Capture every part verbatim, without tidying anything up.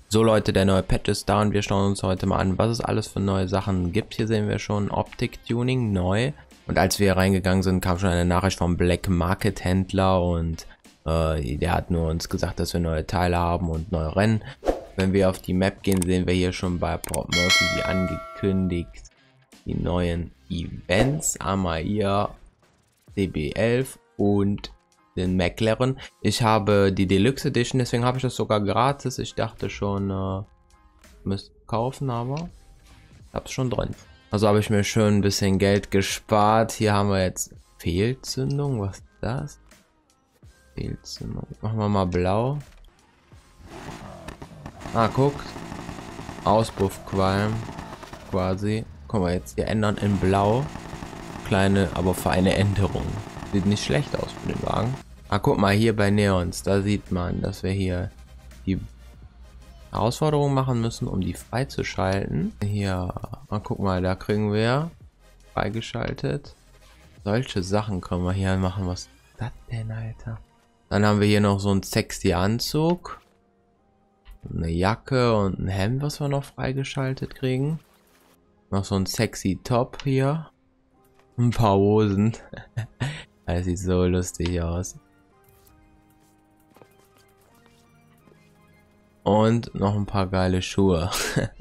So Leute, der neue Patch ist da und wir schauen uns heute mal an, was es alles für neue Sachen gibt. Hier sehen wir schon Optik-Tuning neu. Und als wir hier reingegangen sind, kam schon eine Nachricht vom Black Market Händler und äh, der hat nur uns gesagt, dass wir neue Teile haben und neue Rennen. Wenn wir auf die Map gehen, sehen wir hier schon bei Pop Murphy wie angekündigt die neuen Events. Einmal hier D B elf und den McLaren. Ich habe die Deluxe Edition, deswegen habe ich das sogar gratis. Ich dachte schon, äh, müsste kaufen, aber ich habe es schon drin. Also habe ich mir schon ein bisschen Geld gespart. Hier haben wir jetzt Fehlzündung. Was ist das? Fehlzündung. Machen wir mal blau. Ah, guck. Auspuffqualm quasi. Können wir jetzt hier ändern in blau. Kleine, aber feine Änderung. Sieht nicht schlecht aus für den Wagen. Ah, guck mal, hier bei Neons, da sieht man, dass wir hier die Herausforderung machen müssen, um die freizuschalten. Hier, ah, guck mal, da kriegen wir freigeschaltet. Solche Sachen können wir hier machen. Was ist das denn, Alter? Dann haben wir hier noch so einen sexy Anzug. Eine Jacke und ein Hemd, was wir noch freigeschaltet kriegen. Noch so ein sexy Top hier. Ein paar Hosen. Das sieht so lustig aus. Und noch ein paar geile Schuhe.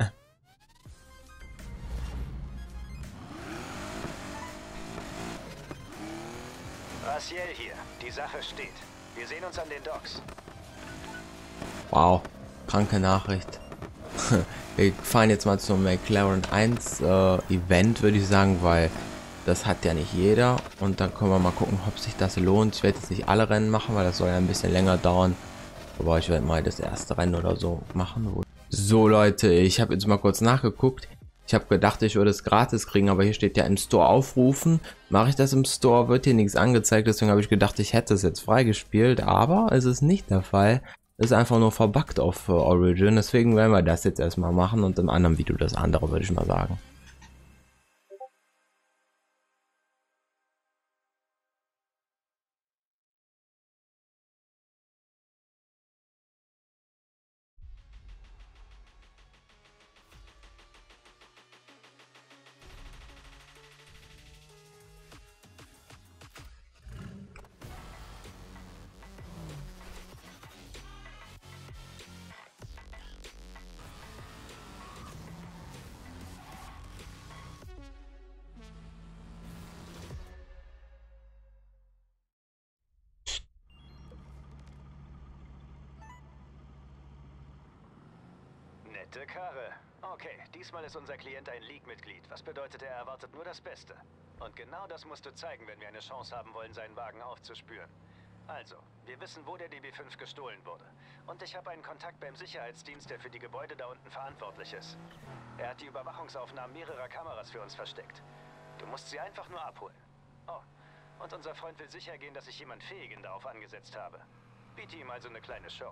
Raziel hier. Die Sache steht. Wir sehen uns an den Docks. Wow, kranke Nachricht. Wir fahren jetzt mal zum McLaren eins äh, Event, würde ich sagen, weil das hat ja nicht jeder. Und dann können wir mal gucken, ob sich das lohnt. Ich werde jetzt nicht alle Rennen machen, weil das soll ja ein bisschen länger dauern. Aber ich werde mal das erste Rennen oder so machen. So Leute, ich habe jetzt mal kurz nachgeguckt. Ich habe gedacht, ich würde es gratis kriegen, aber hier steht ja im Store aufrufen. Mache ich das im Store, wird hier nichts angezeigt. Deswegen habe ich gedacht, ich hätte es jetzt freigespielt. Aber es ist nicht der Fall. Es ist einfach nur verbuggt auf uh, Origin. Deswegen werden wir das jetzt erstmal machen und im anderen Video das andere, würde ich mal sagen. Nette Karre. Okay, diesmal ist unser Klient ein League-Mitglied, was bedeutet, er erwartet nur das Beste. Und genau das musst du zeigen, wenn wir eine Chance haben wollen, seinen Wagen aufzuspüren. Also, wir wissen, wo der D B fünf gestohlen wurde. Und ich habe einen Kontakt beim Sicherheitsdienst, der für die Gebäude da unten verantwortlich ist. Er hat die Überwachungsaufnahmen mehrerer Kameras für uns versteckt. Du musst sie einfach nur abholen. Oh, und unser Freund will sicher gehen, dass ich jemand Fähigen darauf angesetzt habe. Biete ihm also eine kleine Show.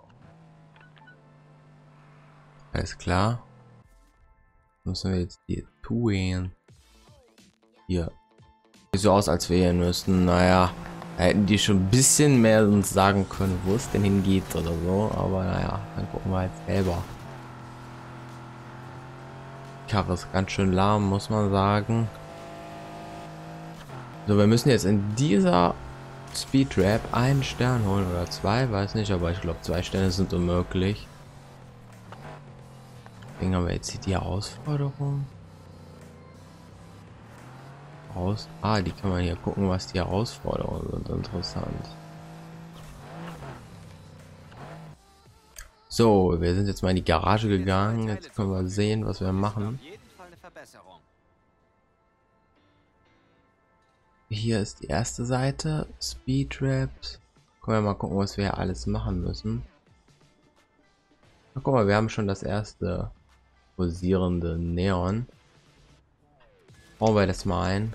Alles klar. Müssen wir jetzt hier tun. Hier. Sieht so aus, als wir hier müssten. Naja, hätten die schon ein bisschen mehr uns sagen können, wo es denn hingeht oder so. Aber naja, dann gucken wir jetzt selber. Die Karre ist ganz schön lahm, muss man sagen. So, wir müssen jetzt in dieser Speedrap einen Stern holen oder zwei, weiß nicht, aber ich glaube zwei Sterne sind unmöglich. Deswegen haben wir jetzt hier die Herausforderung. Aus. Ah, die kann man hier gucken, was die Herausforderungen sind. Interessant. So, wir sind jetzt mal in die Garage gegangen. Jetzt können wir sehen, was wir machen. Hier ist die erste Seite. Speedraps. Können wir mal gucken, was wir hier alles machen müssen. Na, guck mal, wir haben schon das erste posierende Neon. Bauen wir das mal ein.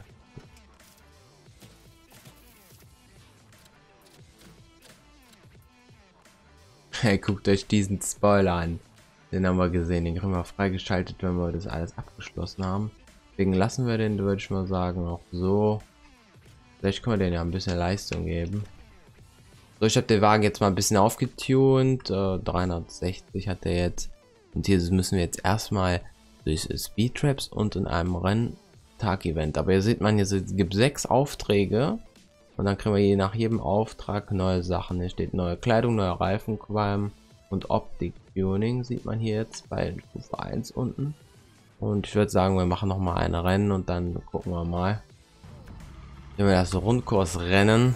Hey, guckt euch diesen Spoiler an. Den haben wir gesehen. Den kriegen wir freigeschaltet, wenn wir das alles abgeschlossen haben. Deswegen lassen wir den, würde ich mal sagen, auch so. Vielleicht können wir den ja ein bisschen Leistung geben. So, ich habe den Wagen jetzt mal ein bisschen aufgetunt. Äh, dreihundertsechzig hat er jetzt. Und hier müssen wir jetzt erstmal durch Speed Traps und in einem Renntag-Event. Aber hier sieht man, hier gibt sechs Aufträge. Und dann kriegen wir je nach jedem Auftrag neue Sachen. Hier steht neue Kleidung, neue Reifenqualm und Optik-Tuning sieht man hier jetzt bei Stufe eins unten. Und ich würde sagen, wir machen noch mal ein Rennen und dann gucken wir mal. Wenn wir das Rundkursrennen.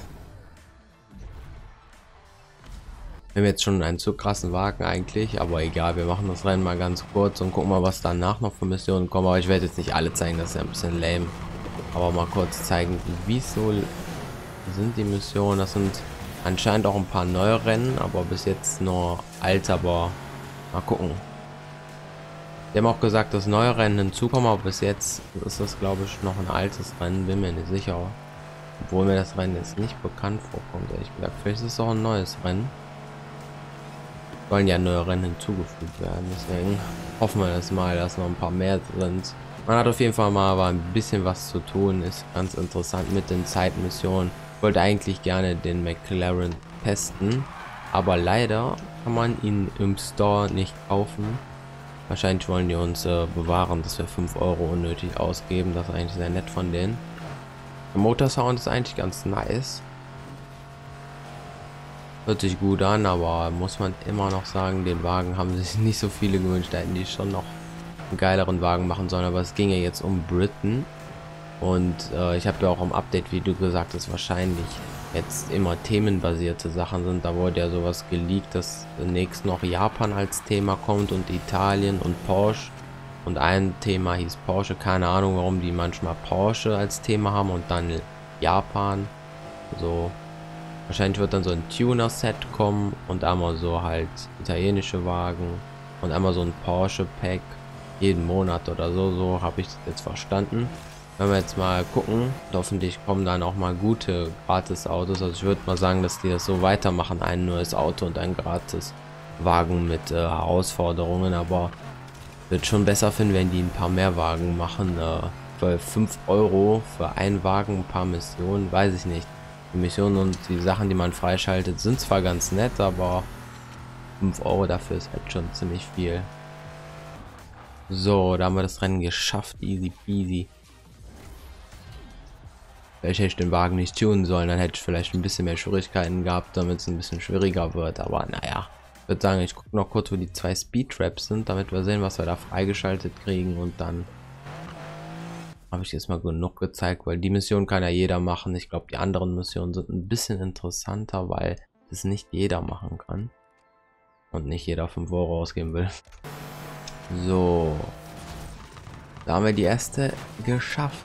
Wir haben jetzt schon einen zu krassen Wagen eigentlich, aber egal, wir machen das Rennen mal ganz kurz und gucken mal, was danach noch für Missionen kommen. Aber ich werde jetzt nicht alle zeigen, das ist ja ein bisschen lame. Aber mal kurz zeigen, wieso sind die Missionen. Das sind anscheinend auch ein paar neue Rennen, aber bis jetzt nur alt, aber mal gucken. Wir haben auch gesagt, dass neue Rennen hinzukommen, aber bis jetzt ist das, glaube ich, noch ein altes Rennen, bin mir nicht sicher. Obwohl mir das Rennen jetzt nicht bekannt vorkommt, ehrlich gesagt. Vielleicht ist es auch ein neues Rennen. Sollen ja neue Rennen hinzugefügt werden, deswegen hoffen wir das mal, dass noch ein paar mehr sind. Man hat auf jeden Fall mal aber ein bisschen was zu tun, ist ganz interessant mit den Zeitmissionen. Ich wollte eigentlich gerne den McLaren testen, aber leider kann man ihn im Store nicht kaufen. Wahrscheinlich wollen die uns äh, bewahren, dass wir fünf Euro unnötig ausgeben. Das ist eigentlich sehr nett von denen. Der Motorsound ist eigentlich ganz nice. Hört sich gut an, aber muss man immer noch sagen, den Wagen haben sich nicht so viele gewünscht. Da hätten die schon noch einen geileren Wagen machen sollen. Aber es ging ja jetzt um Britain. Und äh, ich habe ja auch im Update-Video gesagt, dass wahrscheinlich jetzt immer themenbasierte Sachen sind. Da wurde ja sowas geleakt, dass demnächst noch Japan als Thema kommt und Italien und Porsche. Und ein Thema hieß Porsche. Keine Ahnung, warum die manchmal Porsche als Thema haben und dann Japan. So. Wahrscheinlich wird dann so ein Tuner-Set kommen und einmal so halt italienische Wagen und einmal so ein Porsche-Pack jeden Monat oder so. So habe ich das jetzt verstanden. Wenn wir jetzt mal gucken, hoffentlich kommen dann auch mal gute Gratis-Autos. Also ich würde mal sagen, dass die das so weitermachen. Ein neues Auto und ein Gratis-Wagen mit äh, Herausforderungen. Aber wird schon besser finden, wenn die ein paar mehr Wagen machen. Äh, für fünf Euro für einen Wagen, ein paar Missionen, weiß ich nicht. Die Missionen und die Sachen, die man freischaltet, sind zwar ganz nett, aber fünf Euro dafür ist halt schon ziemlich viel. So, da haben wir das Rennen geschafft, easy peasy. Vielleicht hätte ich den Wagen nicht tunen sollen, dann hätte ich vielleicht ein bisschen mehr Schwierigkeiten gehabt, damit es ein bisschen schwieriger wird, aber naja. Ich würde sagen, ich gucke noch kurz, wo die zwei Speed Traps sind, damit wir sehen, was wir da freigeschaltet kriegen und dann habe ich jetzt mal genug gezeigt, weil die Mission kann ja jeder machen. Ich glaube, die anderen Missionen sind ein bisschen interessanter, weil es nicht jeder machen kann und nicht jeder fünf Euro ausgeben will. So, da haben wir die erste geschafft.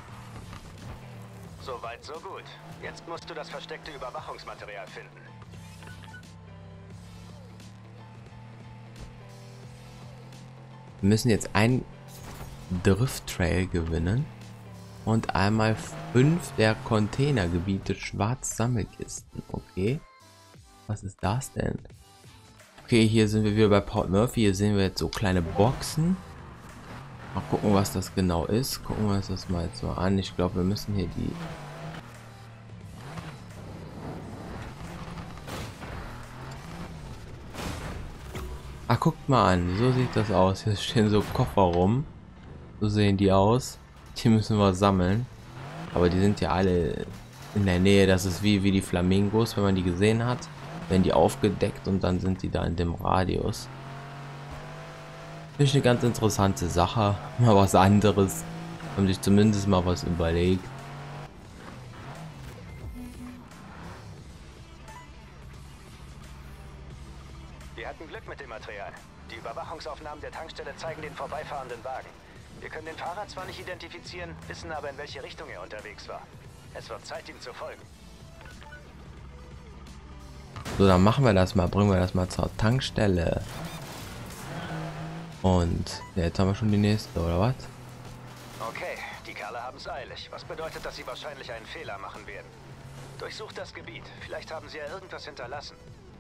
So weit, so gut. Jetzt musst du das versteckte Überwachungsmaterial finden. Wir müssen jetzt ein Drift Trail gewinnen und einmal fünf der Containergebiete schwarz Sammelkisten. Okay, was ist das denn? Okay, hier sind wir wieder bei Port Murphy. Hier sehen wir jetzt so kleine Boxen. Mal gucken, was das genau ist. Gucken wir uns das mal jetzt so an. Ich glaube, wir müssen hier die Ah, guckt mal an, so sieht das aus. Hier stehen so Koffer rum. So sehen die aus. Die müssen wir sammeln. Aber die sind ja alle in der Nähe. Das ist wie, wie die Flamingos, wenn man die gesehen hat. Werden die aufgedeckt und dann sind die da in dem Radius. Finde ich eine ganz interessante Sache. Mal was anderes. Haben sich zumindest mal was überlegt. Wir hatten Glück mit dem Material. Die Überwachungsaufnahmen der Tankstelle zeigen den vorbeifahrenden Wagen. Wir können den Fahrer zwar nicht identifizieren, wissen aber, in welche Richtung er unterwegs war. Es wird Zeit, ihm zu folgen. So, dann machen wir das mal. Bringen wir das mal zur Tankstelle. Und ja, jetzt haben wir schon die nächste, oder was? Okay, die Kerle haben es eilig, was bedeutet, dass sie wahrscheinlich einen Fehler machen werden. Durchsucht das Gebiet. Vielleicht haben sie ja irgendwas hinterlassen.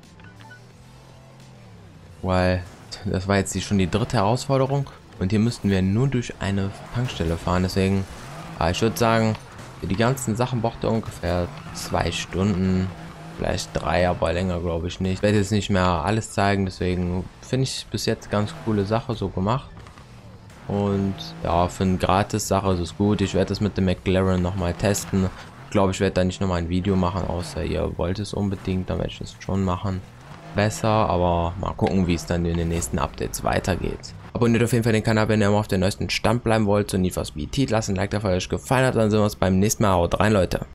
Weil das war jetzt die, schon die dritte Herausforderung. Und hier müssten wir nur durch eine Tankstelle fahren. Deswegen, ich würde sagen, für die ganzen Sachen braucht er ungefähr zwei Stunden. vielleicht drei, aber länger glaube ich nicht. Ich werde jetzt nicht mehr alles zeigen, deswegen finde ich bis jetzt ganz coole Sache so gemacht. Und ja, für eine Gratis-Sache ist es gut. Ich werde das mit dem McLaren nochmal testen. Ich glaube, ich werde da nicht nochmal ein Video machen, außer ihr wollt es unbedingt, dann werde ich das schon machen. Besser, aber mal gucken, wie es dann in den nächsten Updates weitergeht. Abonniert auf jeden Fall den Kanal, wenn ihr immer auf den neuesten Stand bleiben wollt. So Need for Speed, lasst ein Like da, falls euch gefallen hat. Dann sehen wir uns beim nächsten Mal. Haut rein, Leute.